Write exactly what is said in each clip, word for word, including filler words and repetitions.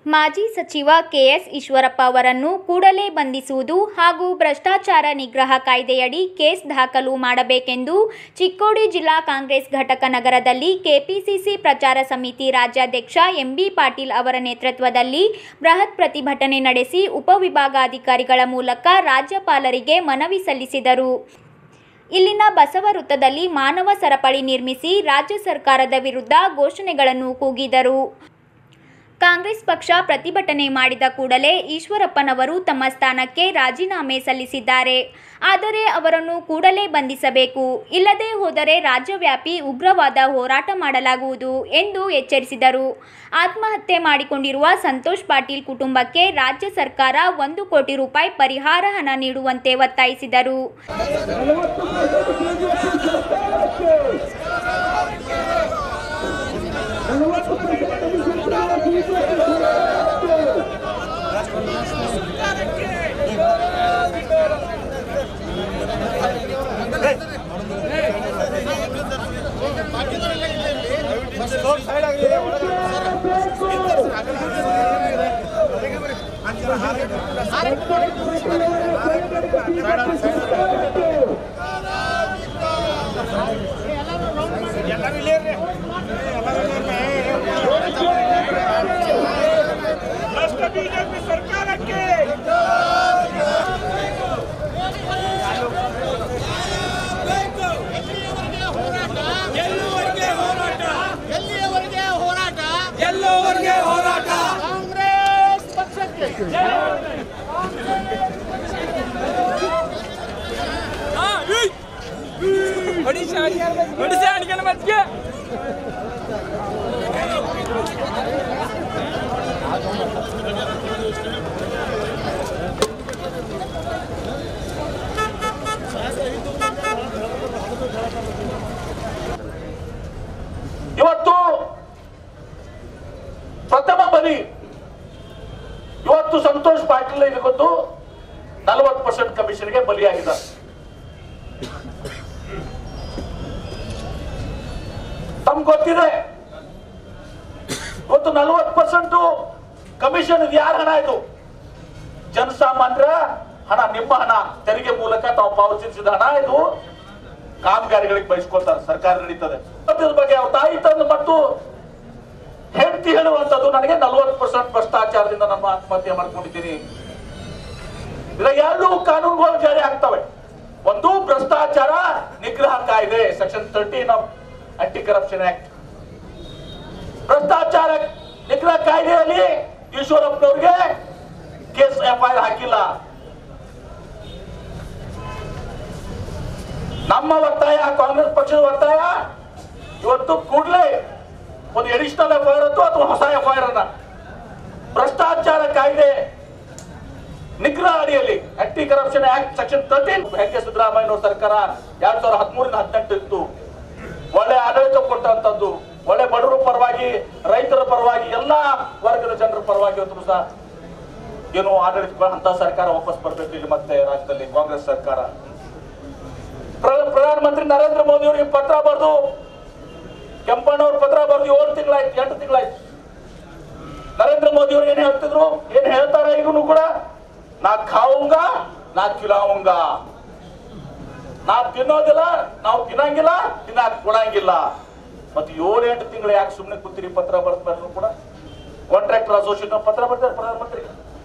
ಮಾಜಿ ಸಚಿವ ಕೆಎಸ್ ಈಶ್ವರಪ್ಪ ಅವರನ್ನು ಕೂಡಲೇ ಬಂಧಿಸುವುದು ಹಾಗೂ ಭ್ರಷ್ಟಾಚಾರ ನಿಗ್ರಹ ಕಾಯ್ದೆಯಡಿ ಕೇಸ್ ದಾಖಲು ಮಾಡಬೇಕೆಂದು ಚಿಕ್ಕೋಡಿ ಜಿಲ್ಲಾ ಕಾಂಗ್ರೆಸ್ ಘಟಕ ನಗರದಲ್ಲಿ ಕೆಪಿಸಿಸಿ ಪ್ರಚಾರ ಸಮಿತಿ ರಾಜ್ಯಾಧ್ಯಕ್ಷ ಎಂಬಿ ಪಾಟೀಲ್ ಅವರ ನೇತೃತ್ವದಲ್ಲಿ ಬೃಹತ್ ಪ್ರತಿಭಟನೆ ನಡೆಸಿ ಉಪವಿಭಾಗಾಧಿಕಾರಿಗಳ ಮೂಲಕ ರಾಜ್ಯಪಾಲರಿಗೆ ಮನವಿ ಸಲ್ಲಿಸಿದರು. ಇಲ್ಲಿನ ಬಸವ ವೃತ್ತದಲ್ಲಿ ಮಾನವ ಸರಪಳಿ ನಿರ್ಮಿಸಿ ರಾಜ್ಯ ಸರ್ಕಾರದ ವಿರುದ್ಧ ಘೋಷಣೆಗಳನ್ನು ಕೂಗಿದರು. ಕಾಂಗ್ರೆಸ್ ಪಕ್ಷ ಪ್ರತಿಭಟನೆ ಮಾಡಿದ ಕೂಡಲೇ ಈಶ್ವರಪ್ಪನವರು ತಮ್ಮ ಸ್ಥಾನಕ್ಕೆ ರಾಜೀನಾಮೆ ಸಲ್ಲಿಸಿದ್ದಾರೆ. ಆದರೆ ಅವರನ್ನು ಕೂಡಲೇ ಬಂಧಿಸಬೇಕು, ಇಲ್ಲದೇ ಹೋದರೆ ರಾಜ್ಯವ್ಯಾಪಿ ಉಗ್ರವಾದ ಹೋರಾಟ ಮಾಡಲಾಗುವುದು ಎಂದು ಎಚ್ಚರಿಸಿದರು. ಆತ್ಮಹತ್ಯೆ ಮಾಡಿಕೊಂಡಿರುವ ಸಂತೋಷ್ ಪಾಟೀಲ್ ಕುಟುಂಬಕ್ಕೆ ರಾಜ್ಯ ಸರ್ಕಾರ ಒಂದು ಕೋಟಿ ರೂಪಾಯಿ ಪರಿಹಾರ ಹಣ ನೀಡುವಂತೆ ಒತ್ತಾಯಿಸಿದರು. ಬಿಜೆಪಿ ಸರ್ಕಾರಕ್ಕೆ ಎಲ್ಲೋವರೆಗೆ ಹೋರಾಟ, ಕಾಂಗ್ರೆಸ್ ಪಕ್ಷಕ್ಕೆ ಇವತ್ತು ಪ್ರಥಮ ಬಲಿ. ಇವತ್ತು ಸಂತೋಷ್ ಪಾಟೀಲ್ ಇದಕ್ಕೊಂದು ನಲವತ್ತು ಪರ್ಸೆಂಟ್ ಕಮಿಷನ್ಗೆ ಬಲಿಯಾಗಿದ್ದಾರೆ. ತಮ್ಗೆ ಗೊತ್ತಿದೆ ಇವತ್ತು ನಲವತ್ತು ಪರ್ಸೆಂಟ್ ಕಮಿಷನ್ ಇದು ಯಾರ ಹಣ? ಇದು ಜನಸಾಮಾನ್ಯರ ಹಣ, ನಿಮ್ಮ ಹಣ, ತೆರಿಗೆ ಮೂಲಕ ತಾವು ಪಾವತಿಸಿದ ಹಣ. ಇದು ಕಾಮಗಾರಿಗಳಿಗೆ ಬಯಸ್ಕೊಳ್ತಾರೆ, ಸರ್ಕಾರ ನಡೀತದೆ. ಬಗ್ಗೆ ತಾಯಿ ತಂದು ಮತ್ತು ಹೆಂಡತಿ ಹೇಳುವಂತದ್ದು ನನಗೆ ನಲವತ್ತು ಪರ್ಸೆಂಟ್ ಭ್ರಷ್ಟಾಚಾರದಿಂದ ನಾನು ಆತ್ಮಹತ್ಯೆ ಮಾಡ್ಕೊಂಡಿದ್ದೀನಿ. ಇದರ ಎರಡು ಕಾನೂನುಗಳು ಜಾರಿ ಆಗ್ತವೆ. ಒಂದು ಭ್ರಷ್ಟಾಚಾರ ನಿಗ್ರಹ ಕಾಯ್ದೆ, section thirteen of anti corruption act. ಭ್ರಷ್ಟಾಚಾರ ನಿಗ್ರಹ ಕಾಯ್ದೆಯಲ್ಲಿ ಈಶ್ವರಪ್ಪನವ್ರಿಗೆ ಕೇಸ್ ಎಫ್ಐಆರ್ ಹಾಕಿಲ್ಲ. ನಮ್ಮ ಒತ್ತಾಯ, ಕಾಂಗ್ರೆಸ್ ಪಕ್ಷದ ಒತ್ತಾಯ, ಇವತ್ತು ಕೂಡಲೇ ಒಂದು ಎಡಿಷನಲ್ ಎಫ್ಐಆರ್ ಅಥವಾ ಹೊಸ ಎಫ್ಐಆರ್ ಅನ್ನ ಭ್ರಷ್ಟಾಚಾರ ಕಾಯ್ದೆ ನಿಗ್ರಹ ಅಡಿಯಲ್ಲಿ anti corruption act section thirteen H K Siddaramaiah ಸರ್ಕಾರ ಎರಡ್ ಸಾವಿರದ ಹದಿಮೂರಿಂದ ಹದಿನೆಂಟು ಇತ್ತು. ಒಳ್ಳೆ ಆಡಳಿತ ಕೊಟ್ಟಂತದ್ದು, ಒಳ್ಳೆ ಬಡವರ ಪರವಾಗಿ, ರೈತರ ಪರವಾಗಿ, ಎಲ್ಲಾ ವರ್ಗದ ಜನರ ಪರವಾಗಿ ಇವತ್ತು ಸಹ ಏನು ಆಡಳಿತ ಅಂತ ಸರ್ಕಾರ ವಾಪಸ್ ಬರ್ಬೇಕು. ಇಲ್ಲಿ ಮತ್ತೆ ರಾಜ್ಯದಲ್ಲಿ ಕಾಂಗ್ರೆಸ್ ಸರ್ಕಾರ ಪ್ರಧಾನಮಂತ್ರಿ ನರೇಂದ್ರ ಮೋದಿ ಅವರಿಗೆ ಪತ್ರ ಬರೆದು, ಕೆಂಪಣ್ಣವ್ರ ಪತ್ರ ಬರೆದು ಏಳು ತಿಂಗಳಾಯ್ತು, ಎಂಟು ತಿಂಗಳಾಯ್ತು. ನರೇಂದ್ರ ಮೋದಿ ಅವರು ಏನ್ ಹೇಳ್ತಿದ್ರು, ಏನ್ ಹೇಳ್ತಾರೆ ಈಗನು ಕೂಡ, ನಾ ಖಾವುಂಗ ನಾ ಖಿಲಾವುಂಗ, ನಾ ತಿನ್ನೋದಿಲ್ಲ, ನಾವು ತಿನ್ನಂಗಿಲ್ಲ, ತಿನ್ನಾಕ ಕೊಡಂಗಿಲ್ಲ. ಮತ್ತೆ ಏಳು ಎಂಟು ತಿಂಗಳು ಯಾಕೆ ಸುಮ್ಮನೆ ಕೂತಿರಿ? ಪತ್ರ ಬರ್ತಾರೆ ಕೂಡ, ಕಾಂಟ್ರಾಕ್ಟರ್ ಅಸೋಸಿಯೇಷನ್ ಪತ್ರ ಬರ್ತಾರೆ ಪ್ರಧಾನಮಂತ್ರಿ.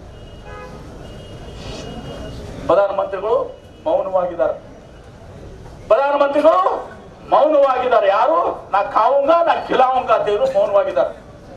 ಪ್ರಧಾನಮಂತ್ರಿಗಳು ಮೌನವಾಗಿದ್ದಾರೆ. ಪ್ರಧಾನಮಂತ್ರಿಗಳು ಮೌನವಾಗಿದ್ದಾರೆ. ಯಾರು? ನಾ ಖಾವುಂಗ ನಾ ಖಿಲಾವುಂಗ ಅಂತ ಹೇಳಿ ಮೌನವಾಗಿದ್ದಾರೆ.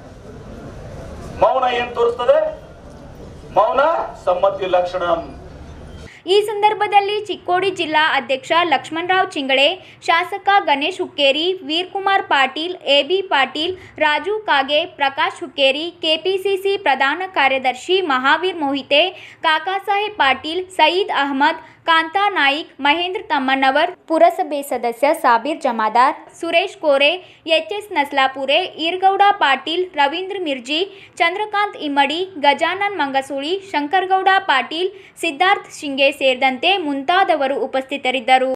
ಮೌನ ಏನ್ ತೋರಿಸ್ತದೆ? ಮೌನ ಸಮ್ಮತಿ ಲಕ್ಷಣ. ಈ ಸಂದರ್ಭದಲ್ಲಿ ಚಿಕ್ಕೋಡಿ ಜಿಲ್ಲಾ ಅಧ್ಯಕ್ಷ ಲಕ್ಷ್ಮಣರಾವ್ ಚಿಂಗಳೆ, ಶಾಸಕ ಗಣೇಶ್ ಹುಕ್ಕೇರಿ, ವೀರಕುಮಾರ್ ಪಾಟೀಲ್, ಎಬಿ ಪಾಟೀಲ್, ರಾಜು ಕಾಗೆ, ಪ್ರಕಾಶ್ ಹುಕ್ಕೇರಿ, ಕೆಪಿಸಿಸಿ ಪ್ರಧಾನ ಕಾರ್ಯದರ್ಶಿ ಮಹಾವೀರ್ ಮೋಹಿತೆ, ಕಾಕಾಸಾಹೇಬ್ ಪಾಟೀಲ್, ಸಯೀದ್ ಅಹಮದ್, ಕಾಂತಾ ನಾಯಿಕ್, ಮಹೇಂದ್ರ ತಮ್ಮಣ್ಣವರ್, ಪುರಸಭೆ ಸದಸ್ಯ ಸಾಬೀರ್ ಜಮಾದಾರ್, ಸುರೇಶ್ ಕೋರೆ, ಎಚ್ ಎಸ್ ನಸ್ಲಾಪುರೆ, ಈರ್ಗೌಡ ಪಾಟೀಲ್, ರವೀಂದ್ರ ಮಿರ್ಜಿ, ಚಂದ್ರಕಾಂತ್ ಇಮ್ಮಡಿ, ಗಜಾನನ್ ಮಂಗಸೂಳಿ, ಶಂಕರಗೌಡ ಪಾಟೀಲ್, ಸಿದ್ಧಾರ್ಥ್ ಶಿಂಗೆ ಸೇರಿದಂತೆ ಮುಂತಾದವರು ಉಪಸ್ಥಿತರಿದ್ದರು.